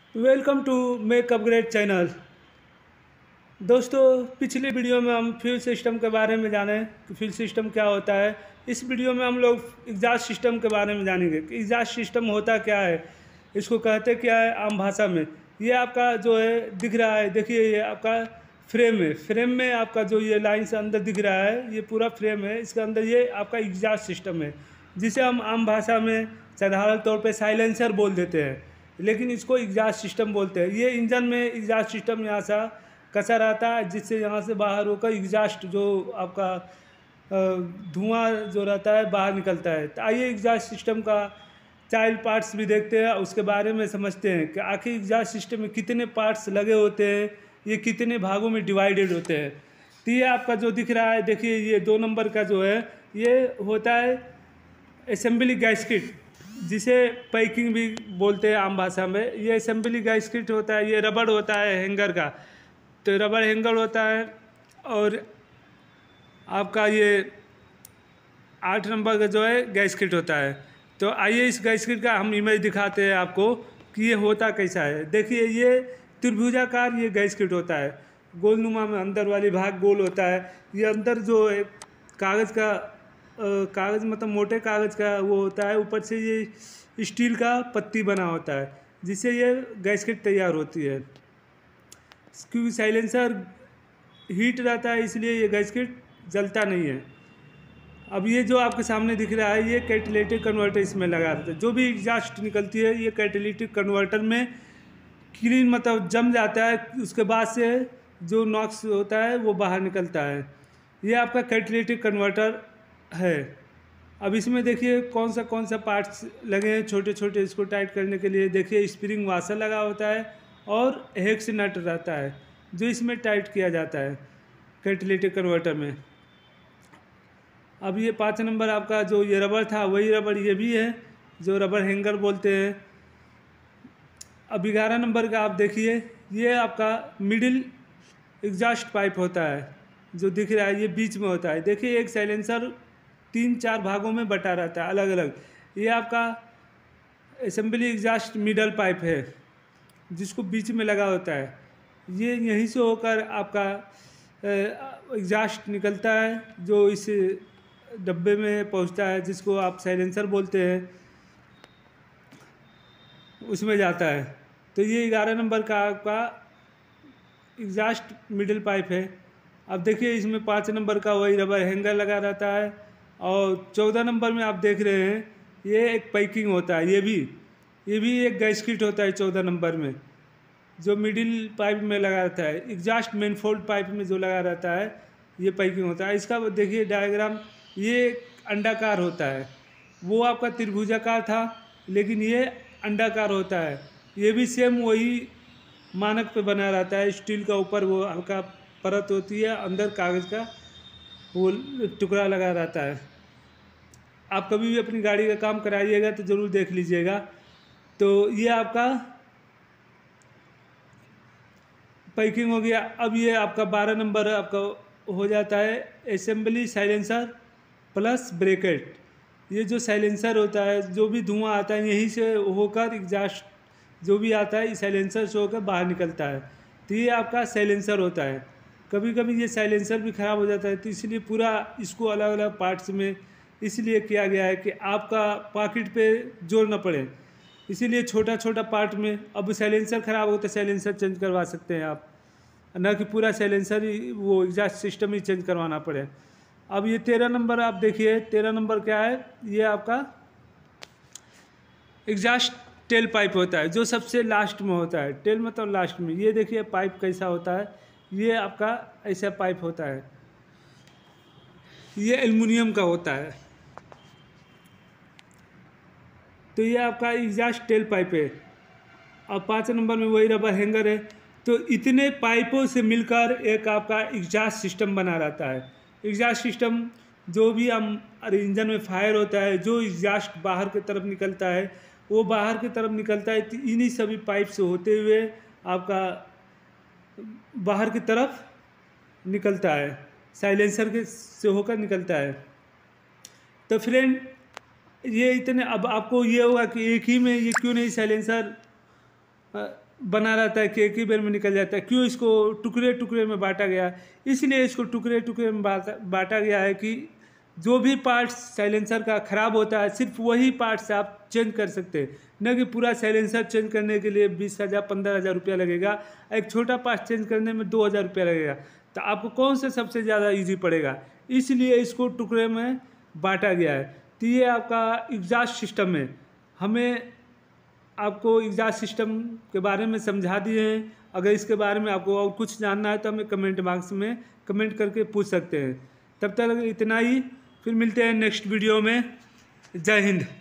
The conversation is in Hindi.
Welcome to make upgrade channel. दोस्तों, पिछले वीडियो में हम फ्यूल सिस्टम के बारे में जाने कि फ्यूल सिस्टम क्या होता है। इस वीडियो में हम लोग एग्जॉस्ट सिस्टम के बारे में जानेंगे कि एग्जॉस्ट सिस्टम होता क्या है, इसको कहते क्या है आम भाषा में। ये आपका जो है दिख रहा है, देखिए ये आपका फ्रेम है। फ्रेम में आपका जो ये लाइन से अंदर दिख रहा है ये पूरा फ्रेम है। इसके अंदर ये आपका एग्जॉस्ट सिस्टम है, जिसे हम आम भाषा में साधारण तौर पे साइलेंसर बोल देते हैं, लेकिन इसको एग्जॉस्ट सिस्टम बोलते हैं। ये इंजन में एग्जॉस्ट सिस्टम यहाँ से कसा रहता है, जिससे यहाँ से बाहर होकर एग्जॉस्ट जो आपका धुआं जो रहता है बाहर निकलता है। तो आइए एग्जॉस्ट सिस्टम का चाइल्ड पार्ट्स भी देखते हैं, उसके बारे में समझते हैं कि आखिर एग्जॉस्ट सिस्टम में कितने पार्ट्स लगे होते हैं, ये कितने भागों में डिवाइडेड होते हैं। तो ये आपका जो दिख रहा है, देखिए ये 2 नंबर का जो है ये होता है असेंबली गैस्केट, जिसे पैकिंग भी बोलते हैं आम भाषा में। ये असेंबली गैस्केट होता है, ये रबड़ होता है हैंगर का, तो रबड़ हैंगर होता है। और आपका ये 8 नंबर का जो है गैस्केट होता है। तो आइए इस गैस्केट का हम इमेज दिखाते हैं आपको कि ये होता कैसा है। देखिए ये त्रिभुजाकार ये गैस्केट होता है, गोलनुमा में अंदर वाली भाग गोल होता है। ये अंदर जो है कागज़ का कागज़ मतलब मोटे कागज़ का वो होता है, ऊपर से ये स्टील का पत्ती बना होता है, जिससे ये गैस्केट तैयार होती है। क्योंकि साइलेंसर हीट रहता है, इसलिए ये गैस्केट जलता नहीं है। अब ये जो आपके सामने दिख रहा है ये कैटालिटिक कन्वर्टर इसमें लगा रहता है। जो भी एग्जॉस्ट निकलती है ये कैटालिटिक कन्वर्टर में क्लीन मतलब जम जाता है, उसके बाद से जो नॉक्स होता है वो बाहर निकलता है। ये आपका कैटालिटिक कन्वर्टर है। अब इसमें देखिए कौन सा पार्ट्स लगे हैं छोटे छोटे, इसको टाइट करने के लिए। देखिए स्प्रिंग वाशर लगा होता है और हेक्स नट रहता है जो इसमें टाइट किया जाता है कैटालिटिक कन्वर्टर में। अब ये 5 नंबर आपका जो ये रबड़ था वही रबड़ ये भी है, जो रबड़ हैंगर बोलते हैं। अब 11 नंबर का आप देखिए, ये आपका मिडिल एग्जॉस्ट पाइप होता है जो दिख रहा है, ये बीच में होता है। देखिए एक साइलेंसर 3-4 भागों में बटा रहता है अलग अलग। ये आपका असेंबली एग्जॉस्ट मिडल पाइप है जिसको बीच में लगा होता है। ये यहीं से होकर आपका एग्जॉस्ट निकलता है जो इस डब्बे में पहुंचता है, जिसको आप साइलेंसर बोलते हैं, उसमें जाता है। तो ये 11 नंबर का आपका एग्जॉस्ट मिडिल पाइप है। अब देखिए इसमें 5 नंबर का वही रबर हैंगर लगा रहता है। और 14 नंबर में आप देख रहे हैं ये एक पैकिंग होता है, ये भी एक गैस्केट होता है 14 नंबर में, जो मिडिल पाइप में लगा रहता है। एग्जॉस्ट मैनिफोल्ड पाइप में जो लगा रहता है ये पैकिंग होता है। इसका देखिए डायग्राम, ये अंडाकार होता है, वो आपका त्रिभुजाकार था लेकिन ये अंडाकार होता है। ये भी सेम वही मानक पे बना रहता है, स्टील का ऊपर वो हल्का परत होती है, अंदर कागज़ का वो टुकड़ा लगा रहता है। आप कभी भी अपनी गाड़ी का काम कराइएगा तो ज़रूर देख लीजिएगा। तो ये आपका पैकिंग हो गया। अब ये आपका 12 नंबर आपका हो जाता है असेंबली साइलेंसर प्लस ब्रेकेट। ये जो साइलेंसर होता है, जो भी धुआं आता है यहीं से होकर एग्जॉस्ट जो भी आता है इस साइलेंसर से होकर बाहर निकलता है। तो ये आपका साइलेंसर होता है। कभी कभी ये साइलेंसर भी ख़राब हो जाता है, तो इसलिए पूरा इसको अलग अलग पार्ट्स में इसलिए किया गया है कि आपका पॉकेट पे जोर न पड़े, इसीलिए छोटा छोटा पार्ट में। अब साइलेंसर ख़राब हो तो साइलेंसर चेंज करवा सकते हैं आप, न कि पूरा साइलेंसर ही वो एग्जॉस्ट सिस्टम ही चेंज करवाना पड़े। अब ये 13 नंबर आप देखिए, 13 नंबर क्या है, ये आपका एग्जॉस्ट टेल पाइप होता है जो सबसे लास्ट में होता है। टेल मतलब लास्ट में। ये देखिए पाइप कैसा होता है, ये आपका ऐसा पाइप होता है, ये एल्युमिनियम का होता है। तो ये आपका एग्जॉस्ट टेल पाइप है। और 5 नंबर में वही रबर हैंगर है। तो इतने पाइपों से मिलकर एक आपका एग्जॉस्ट सिस्टम बना रहता है। एग्जॉस्ट सिस्टम जो भी हम इंजन में फायर होता है, जो एग्जॉस्ट बाहर की तरफ निकलता है वो बाहर की तरफ निकलता है, इन्हीं सभी पाइप से होते हुए आपका बाहर की तरफ निकलता है, साइलेंसर के से होकर निकलता है। तो फ्रेंड ये इतने, अब आपको ये होगा कि एक ही में ये क्यों नहीं साइलेंसर बना रहता है कि एक ही बार में निकल जाता है। क्यों इसको टुकड़े टुकड़े में बांटा गया? इसलिए इसको टुकड़े टुकड़े में बांटा गया है कि जो भी पार्ट्स साइलेंसर का ख़राब होता है सिर्फ वही पार्ट्स आप चेंज कर सकते हैं, न कि पूरा साइलेंसर चेंज करने के लिए 20,000 15,000 रुपया लगेगा। एक छोटा पार्ट चेंज करने में 2,000 रुपया लगेगा। तो आपको कौन सा सबसे ज़्यादा ईजी पड़ेगा? इसलिए इसको टुकड़े में बांटा गया है। तो ये आपका एग्जॉस्ट सिस्टम है। हमें आपको एग्जॉस्ट सिस्टम के बारे में समझा दिए हैं। अगर इसके बारे में आपको और कुछ जानना है तो हमें कमेंट बॉक्स में कमेंट करके पूछ सकते हैं। तब तक इतना ही, फिर मिलते हैं नेक्स्ट वीडियो में। जय हिंद।